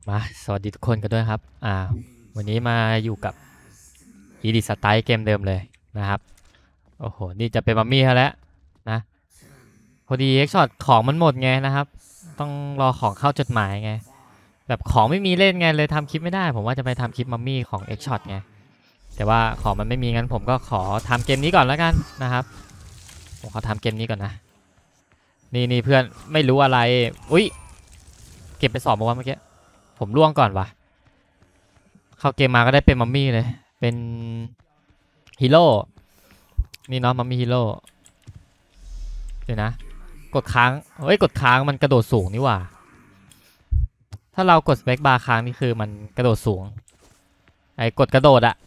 มาสวัสดีทุกคนกันด้วยครับวันนี้มาอยู่กับอีดิสไตล์เกมเดิมเลยนะครับโอ้โหนี่จะเป็นมัมมี่แล้วนะพอดีเอ็กช็อตของมันหมดไงนะครับต้องรอของเข้าจดหมายไงแบบของไม่มีเล่นไงเลยทำคลิปไม่ได้ผมว่าจะไปทำคลิปมัมมี่ของเอ็กช็อตไงแต่ว่าของมันไม่มีงั้นผมก็ขอทำเกมนี้ก่อนแล้วกันนะครับผมขอทำเกมนี้ก่อนนะนี่เพื่อนไม่รู้อะไรอุ้ยเก็บไปสอบมาว่าเมื่อกี้ผมล่วงก่อนวะเข้าเกมมาก็ได้เป็นมัมมี่เลยเป็นฮีโร่นี่เนาะมัมมี่ฮีโร่เดี๋ยวนะกดค้างเฮ้ยกดค้างมันกระโดดสูงนี่หว่าถ้าเรากดสเปคบาร์ค้างนี่คือมันกระโดดสูงไอ้กดกระโดดอะ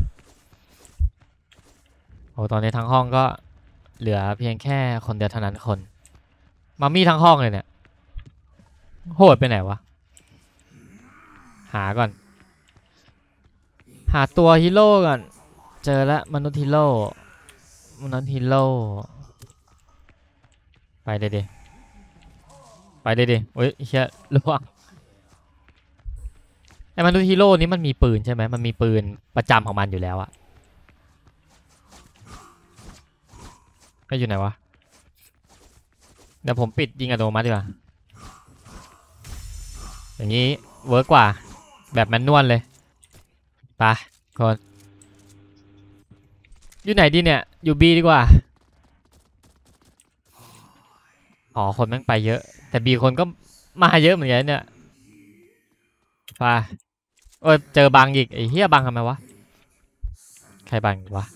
โอ้ตอนนี้ทั้งห้องก็เหลือเพียงแค่คนเดียวเท่านั้นคนมัมมี่ทั้งห้องเลยเนี่ยโหดไปไหนวะหาก่อนหาตัวฮีโร่ก่อนเจอแล้วมนุษย์ฮีโร่ไปเลยดิไปเลยดิโอ้ยเฮียล่วงไอ้มนุษย์ฮีโร่นี้มันมีปืนใช่ไหมมันมีปืนประจำของมันอยู่แล้วอะไม่อยู่ไหนวะเดี๋ยวผมปิดยิงอัตโนมัติดีกว่าอย่างนี้เวิร์กกว่าแบบแมนนวลเลยไปคนอยู่ไหนดีเนี่ยอยู่บีดีกว่าอ๋อคนแม่งไปเยอะแต่บีคนก็มาเยอะเหมือนกันเนี่ยไปเออเจอบังอีกไอ้เฮียบังทำไมวะใครบังวะ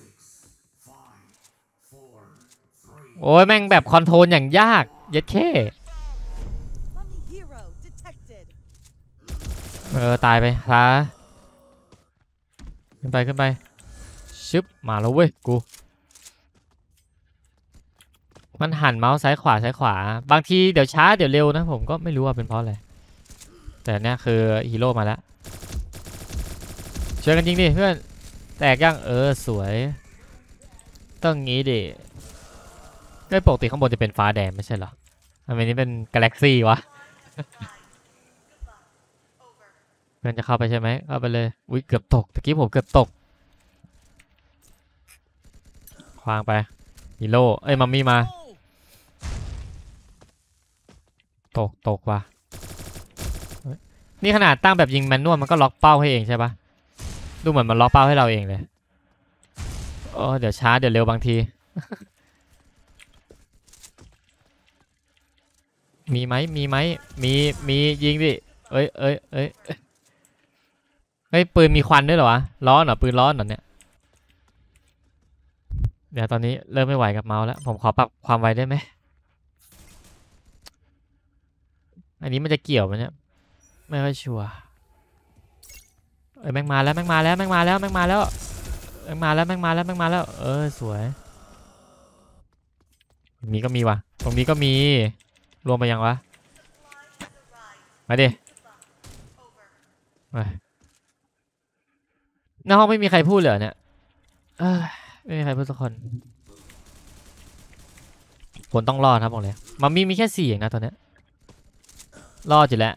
โอ้ยแม่งแบบคอนโทรลอย่างยากเย็ดเข้ตายไปซะขึ้นไปชึบมาแล้วเว้ยกูมันหันเมาส์ซ้ายขวาบางทีเดี๋ยวช้าเดี๋ยวเร็วนะผมก็ไม่รู้ว่าเป็นเพราะอะไรแต่เนี่ยคือฮีโร่มาแล้วช่วยกันจริงดิเพื่อนแตกยังสวยต้องงี้ดิได้ปกติข้างบนจะเป็นฟ้าแดงไม่ใช่เหรอทำไมนี้เป็นกาแล็กซี่วะเพื่อนจะเข้าไปใช่ไหมเข้าไปเลยอุ้ยเกือบตกตะกี้ผมเกือบตกควางไปฮีโร่มัมมี่มาตกว่ะนี่ขนาดตั้งแบบยิงแมนนวลมันก็ล็อกเป้าให้เองใช่ปะดูเหมือนมันล็อกเป้าให้เราเองเลยเดี๋ยวช้าเดี๋ยวเร็วบางทีมีไหมมียิงดิเฮ้ยปืนมีควันด้วยเหรอวะร้อนเหรอปืนร้อนเหรอเนี่ยเดี๋ยวตอนนี้เริ่มไม่ไหวกับเมาส์แล้วผมขอปรับความไวได้ไหมอันนี้มันจะเกี่ยวไหมเนี่ยไม่ค่อยชัวร์แม่งมาแล้วสวยมีก็มีว่ะตรงนี้ก็มีรวมไปยังวะมาดิในห้องไม่มีใครพูดเลยเนี่ยไม่มีใครพูดสักคนผลต้องรอดครับบอกเลยมัมมี่มีแค่4เองนะตอนนี้รอดอยู่แล้ว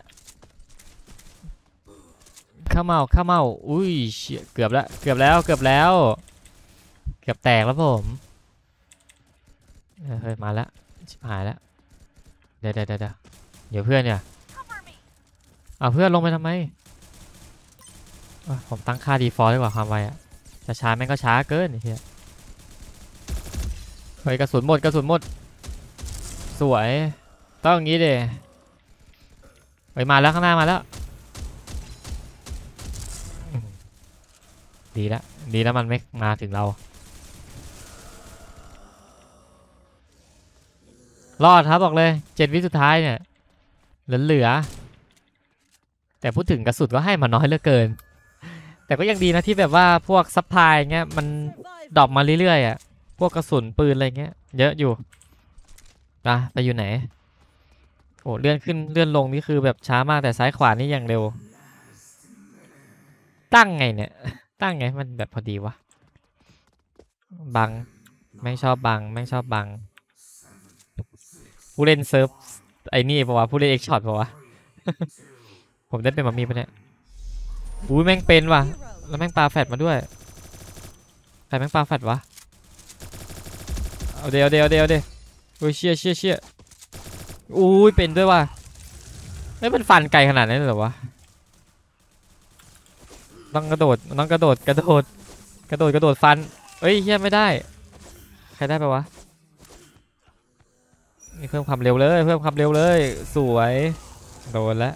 ข้าเมาอุ้ยเกือบแล้วเกือบแตกแล้วผมเฮ้ยมาแล้วชิบหายแล้วเดี๋ยวเพื่อนเนี่ยเพื่อนลงไปทำไมผมตั้งค่า default ดีกว่าความไวอะจะช้าแม่งก็ช้าเกินเฮียเฮ้ยกระสุนหมดสวยต้องอย่างนี้ดิไปมาแล้วข้างหน้ามาแล้วดีแล้วมันไม่มาถึงเรารอดครับบอกเลย7 วิสุดท้ายเนี่ยเหลือแต่พูดถึงกระสุนก็ให้มาน้อยเหลือเกินแต่ก็ยังดีนะที่แบบว่าพวกซัพพลายเงี้ยมันดรอปมาเรื่อยๆอ่ะพวกกระสุนปืนอะไรเงี้ยเยอะอยู่ไปอยู่ไหนโอ้เลื่อนขึ้นเลื่อนลงนี่คือแบบช้ามากแต่ซ้ายขวานี่อย่างเร็วตั้งไงเนี่ยตั้งไงมันแบบพอดีวะบังแม่งชอบบังผู้เล่นเซิร์ฟไอ้นี่ปะวะผู้เล่นเอ็กช็อตปะวะผมได้เป็นมัมมี่ปะเนี่ยอุ้ยแม่งเป็นว่ะแล้วแม่งปาแฟดมาด้วยใครแม่งปาแฟดวะเอาเดี๋ยวโอ้ยเชี่ยอุ้ยเป็นด้วยว่ะไม่เป็นฟันไกลขนาดนั้นเลยเหรอวะต้องกระโดดฟันเอ้ยเฮียไม่ได้ใครได้ปะวะนี่เพิ่มความเร็วเลยสวยโดนแล้ว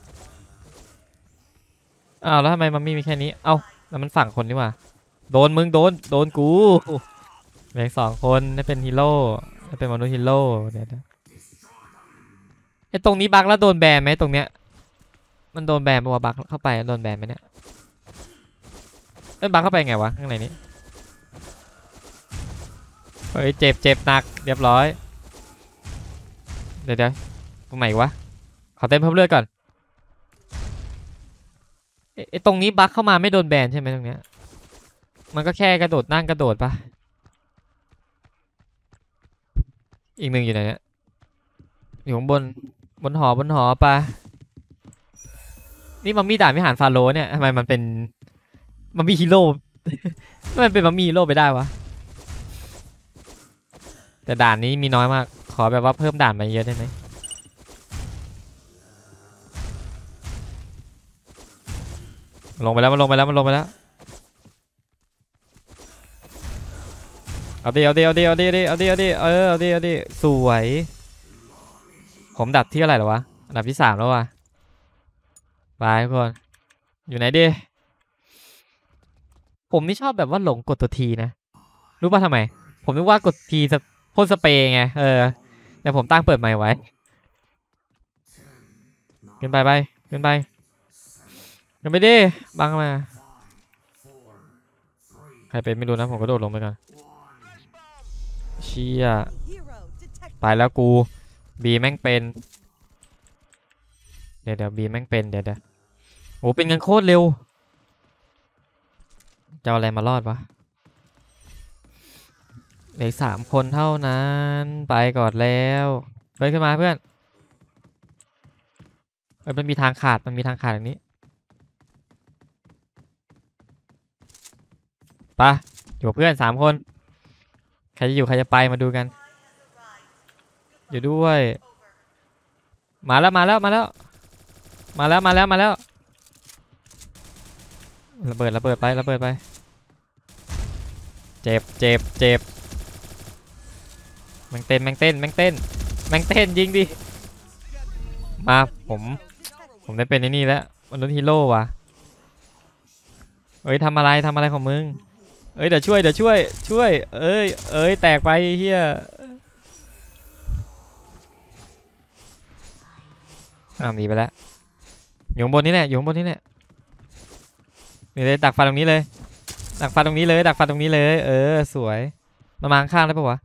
อ้าวแล้วทำไมมันมีแค่นี้เอ้าแล้วมันฝั่งคนนี่ว่ะโดนมึงโดนกูแบ่ง2 คนได้เป็นฮีโร่ได้เป็นมนุษย์ฮีโร่เดี๋ยวไอ้ตรงนี้บักแล้วโดนแบนไหมตรงเนี้ยมันโดนแบนปะวะบักเข้าไปโดนแบนไหมเนี่ยบักเข้าไปไงวะข้างในนี้เฮ้ยเจ็บหนักเรียบร้อยเดี๋ยวตรงไหนวะขอเต็มเพิ่มเลือดก่อนไอ้ตรงนี้บักเข้ามาไม่โดนแบนใช่ไหมตรงเนี้ยมันก็แค่กระโดดนั่งกระโดดปะอีกหนึ่งอยู่ไหนเนี่ยอยู่ข้างบนหปะนี่มัมมี่ด่านวิหารฟาโรห์เนี่ยทำไมมันเป็นมัมมี่ฮีโร่ มันเป็นมัมมี่ฮีโร่ไปได้วะแต่ด่านนี้มีน้อยมากขอแบบว่าเพิ่มด่านมาเยอะได้ไหมลงไปแล้วเอาดิสวยผมดับที่อะไรหรอวะอันดับที่3แล้ววะไปทุกคนอยู่ไหนดิผมนี่ชอบแบบว่าหลงกดตัวทีนะรู้ป่ะทำไมผมนึกว่ากดทีพ่นสเปรย์ไงแต่ผมตั้งเปิดไมค์ไว้ขึ้นไปขึ้นไปดิบังมาใครเป็นไม่รู้นะผมก็โดดลงไปก่อนเชี่ยไปแล้วกูบีแม่งเป็นเดี๋ยวบีแม่งเป็นเดี๋ยวโอ้เป็นกันโคตรเร็วจะเอาอะไรมารอดวะเหลือ3 คนเท่านั้นไปก่อนแล้วเฮ้ยขึ้นมาเพื่อนมันมีทางขาดอย่างนี้ปะอยู่เพื่อน3 คนใครจะอยู่ใครจะไปมาดูกันอยู่ด้วยมาแล้วระเบิดไปเจ็บแม่งเต้นยิงดิมาผมได้เป็นนี่แล้วมนุษย์ฮีโร่ว่ะเอ้ยทำอะไรของมึงเอ้ยเดี๋ยวช่วยเอ้ยแตกไปเฮียหนีไปแล้วอยู่ข้างบนนี่แหละนี่เลยดักฟันตรงนี้เลยสวยมาข้างได้ปะวะ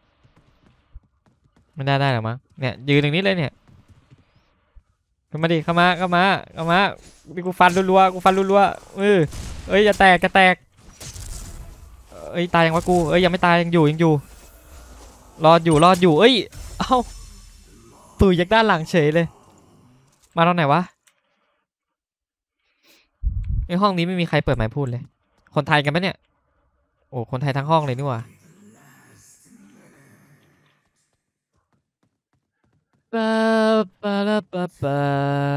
ไม่ได้หรอมั้งเนี่ยยืนตรงนี้เลยเนี่ยเข้ามาดิเข้ามาดิกูฟันรัวเอ้ยจะแตกเอ้ยตายยังวะกูเอ้ยยังไม่ตายยังอยู่รอดอยู่เอ้ยเอ้าตุยจากด้านหลังเฉยเลยมาตอนไหนวะในห้องนี้ไม่มีใครเปิดไมค์พูดเลยคนไทยกันปะเนี่ยโอ้คนไทยทั้งห้องเลยนี่หว่าปะปะ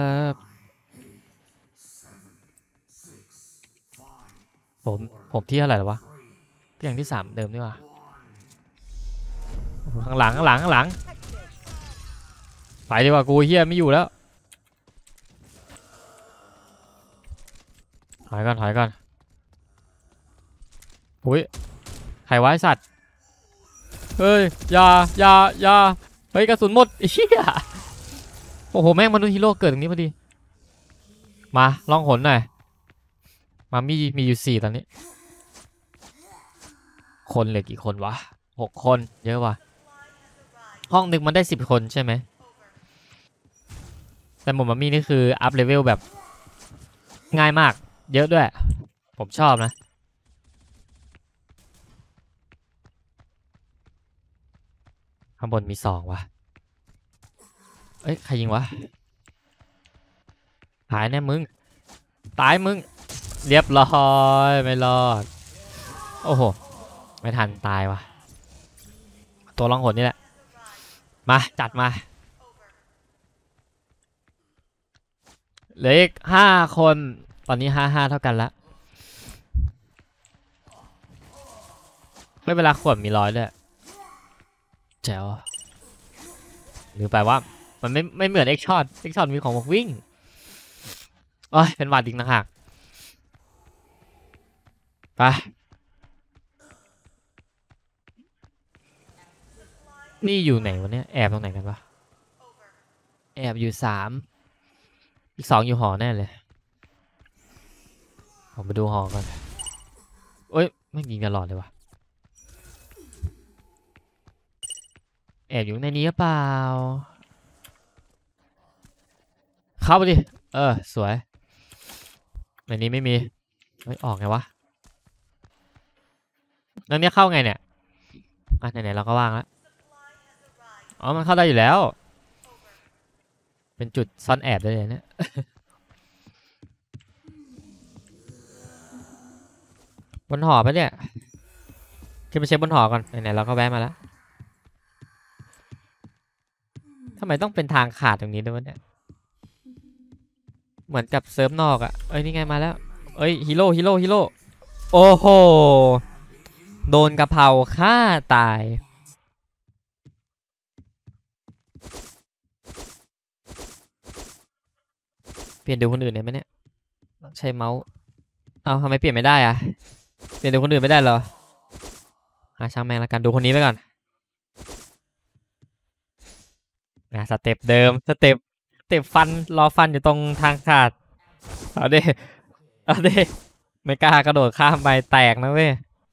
ผมที่อะไรหรอวะที่อย่างที่3เดิมนี่หว่าข้างหลังไปดีกว่ากูเฮียไม่อยู่แล้วถอยก่อนอุ้ยใครวะไอสัตว์เฮ้ยอย่าเฮ้ยกระสุนหมดเฮียโอ้โหแม่งมนุษย์ฮีโร่เกิดตรงนี้พอดีมาล่องหนหน่อยมามีอยู่4ตอนนี้คนเหลือกี่คนวะ6 คนเยอะว่ะห้องหนึ่งมันได้10 คนใช่ไหมแต่หมดมามี่นี่คืออัพเลเวลแบบง่ายมากเยอะด้วยผมชอบนะข้างบนมี2ว่ะเอ้ยใครยิงวะตายแน่มึงตายมึงเรียบร้อยไม่รอดโอ้โหไม่ทันตายวะตัวล่องหนนี่แหละมาจัดมาเหลืออีก5 คนตอนนี้5-5เท่ากันละไม่เวลาขวดมี100ด้วยแจ๋วหรือแปลว่ามันไม่เหมือนเอ็กช็อตมีของบอกวิ่งโอ้ยเป็นหวัดอีกนะฮะไปนี่อยู่ไหนวะเนี่ยแอบตรงไหนกันวะแอบอยู่3อีก2อยู่หอแน่เลยผมไปดูหอก่อนเอ้ยไม่ยิงกันหลอดเลยวะแอบอยู่ในนี้หรือเปล่าเข้าไปดิสวยในนี้ไม่มีไม่ออกไงวะแล้วเนี้ยเข้าไงเนี่ยไหนๆเราก็ว่างแล้วอ๋อมันเข้าได้อยู่แล้วเป็นจุดซ่อนแอบได้เลยเนี่ยบนหอปะเนี่ยขึ้นไปเช็คบนหอก่อนไหนๆเราก็แวะมาแล้วทำไมต้องเป็นทางขาดตรงนี้ด้วยวะเนี่ยเหมือนกับเซิร์ฟนอกอะเอ้ยนี่ไงมาแล้วเอ้ยฮีโร่โอ้โหโดนกะเพราฆ่าตายเปลี่ยนดูคนอื่นได้ไหมเนี่ยใช้เมาส์เอาทำไมเปลี่ยนไม่ได้อะเปลี่ยนดูคนอื่นไม่ได้เหรอช่างแม่งละกันดูคนนี้ไปก่อนสเต็ปเดิมสเต็ปฟันรอฟันอยู่ตรงทางขาดเอาดิไม่กล้ากระโดดข้ามไปแตกนะเว้ย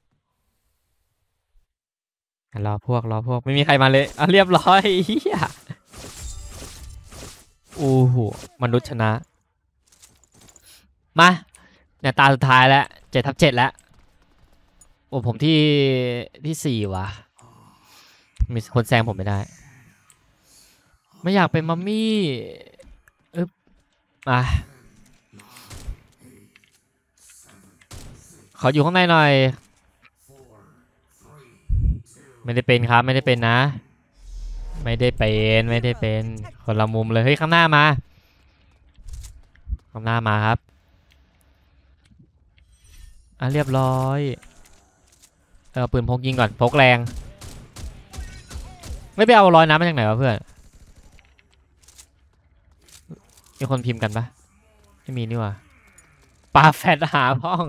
รอพวกไม่มีใครมาเลยเรียบร้อยเฮียโอ้โหมนุษย์ชนะมาเนี่ยตาสุดท้ายแล้ว7/7แล้วโอ้ผมที่4ว่ะมีคนแซงผมไม่ได้ไม่อยากเป็นมัมมี่มาขออยู่ข้างในหน่อยไม่ได้เป็นครับไม่ได้เป็นนะไม่ได้เป็นคนละมุมเลยเฮ้ยข้างหน้ามาครับเรียบร้อยเอาปืนพกยิงก่อนพกแรงไม่ไปเอาร้อยน้ำมาจากไหนวะเพื่อนมีคนพิมพ์กันปะไม่มีนี่ว่ะปาแฟดหาพ้อง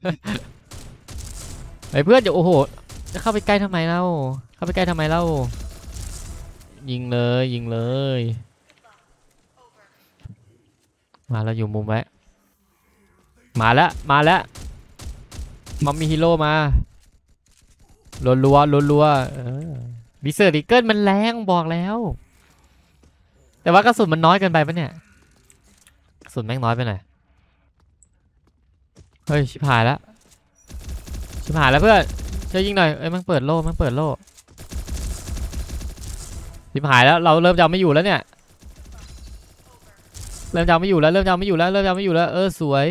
ไอ้เพื่อนเดี๋ยวโอ้โหจะเข้าไปใกล้ทำไมเล่ายิงเลยมาเราอยู่มุมไว้มาแล้วมัมมี่ฮีโร่มารัวบิเซอร์ดิเกิลมันแรงบอกแล้วแต่ว่ากระสุนมันน้อยเกินไปปะเนี่ยกระสุนแม่งน้อยไปหน่อยเฮ้ยชิบหายแล้วเพื่อนช่วยยิงหน่อยเอ้ยมันเปิดโล่ชิบหายแล้วเราเริ่มจะไม่อยู่แล้วเนี่ยเริ่มจะไม่อยู่แล้วสวย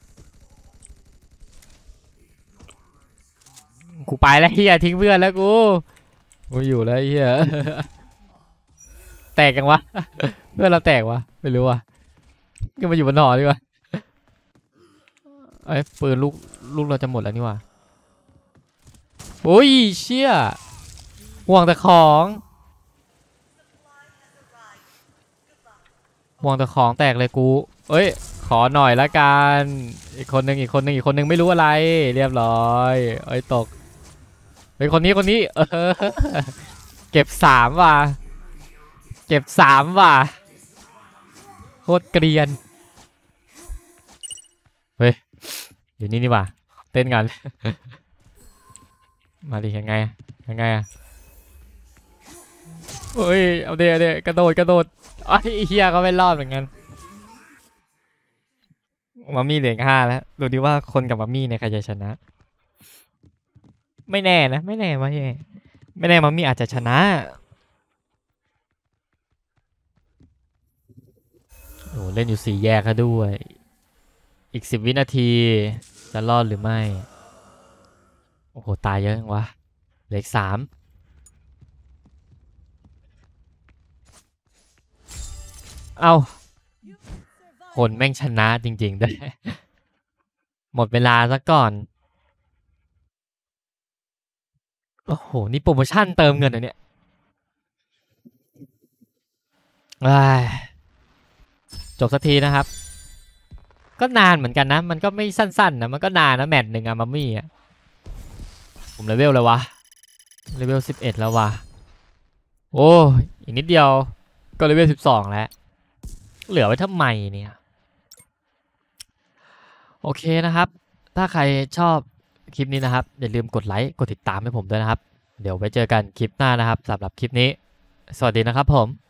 กูไปแล้วเฮียทิ้งเพื่อนแล้วกูอยู่แล้วเฮียแตกกันวะเพื่อนเราแตกวะไม่รู้วะก็มาอยู่บนหอดีกว่าไอ้ปืนลูกเราจะหมดแล้วนี่วะโอ้ยเชี่ยห่วงแต่ของแตกเลยกูเอ้ยขอหน่อยละกันอีกคนนึงไม่รู้อะไรเรียบร้อยเอ้ยตกเป็นคนนี้เก็บ3ว่ะโคตรเกรียนเฮ้ยอยู่นี่ว่ะเต้นกันมาดิยังไงอะเฮ้ยเอาเดี๋ยวกระโดดไอ้เฮียก็ไม่รอดเหมือนกันมัมมี่เหลือ5แล้วดูดิว่าคนกับมัมมี่เนี่ยใครจะชนะไม่แน่นะไม่แน่มัมมี่อาจจะชนะโอ้เล่นอยู่4แยกแล้วด้วย อีก10 วินาทีจะรอดหรือไม่โอ้โหตายเยอะจังวะเหลืออีก3เอ้าคนแม่งชนะจริงๆด้วย หมดเวลาซะก่อนโอ้โหนี่โปรโมชั่นเติมเงินอันเนี้ยจบสักทีนะครับก็นานเหมือนกันนะมันก็ไม่สั้นๆนะมันก็นานนะแมตช์หนึ่งอะมัมมี่อะผมเลเวลเลยวะเลเวล11แล้ววะโอ้อีกนิดเดียวก็เลเวล12แล้วเหลือไว้ทำไมเนี่ยโอเคนะครับถ้าใครชอบคลิปนี้นะครับอย่าลืมกดไลค์กดติดตามให้ผมด้วยนะครับเดี๋ยวไว้เจอกันคลิปหน้านะครับสำหรับคลิปนี้สวัสดีนะครับผม